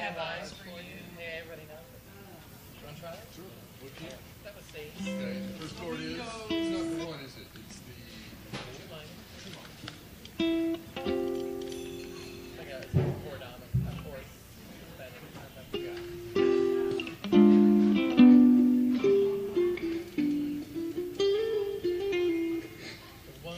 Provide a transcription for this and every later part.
have eyes for you. Hey, everybody knows it. You want to try it? Sure. What key? That was C. Okay, the first chord is, it's not the one, is it? It's the... Two minor. I got a chord on it, of course. That is, yeah. One,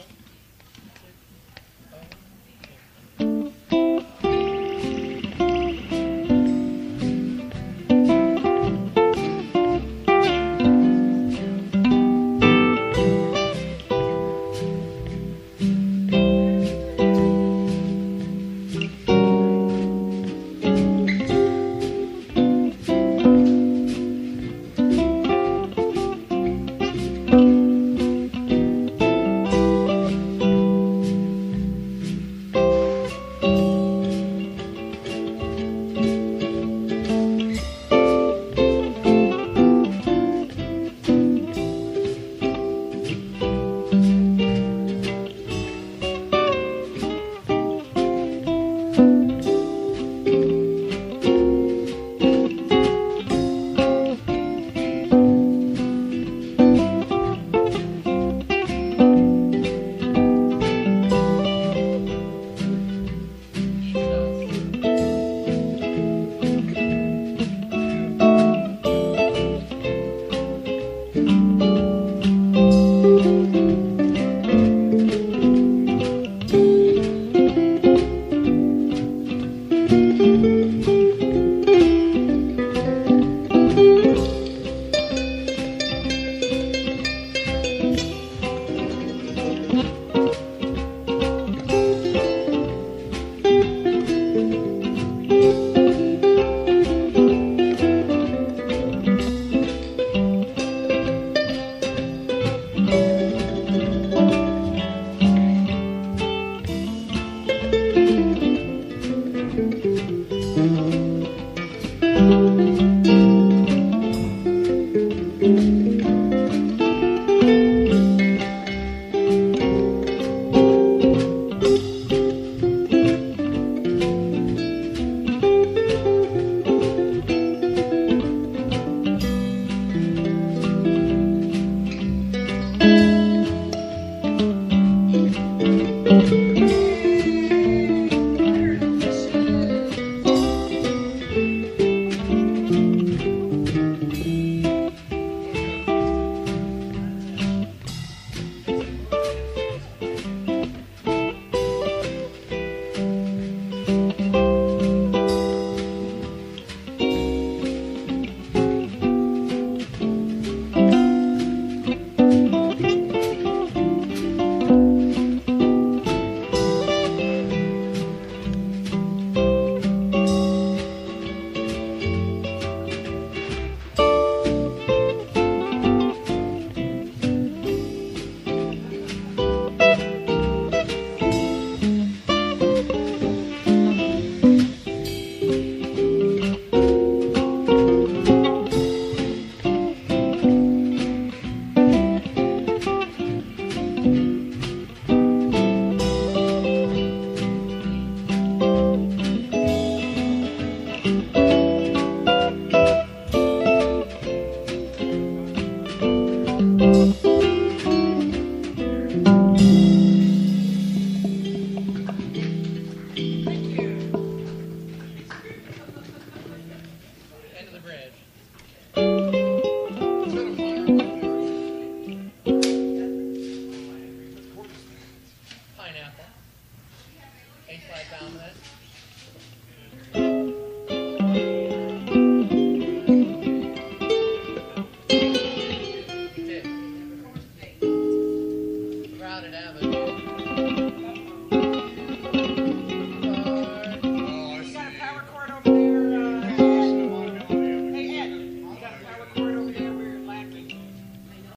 A flat dominant.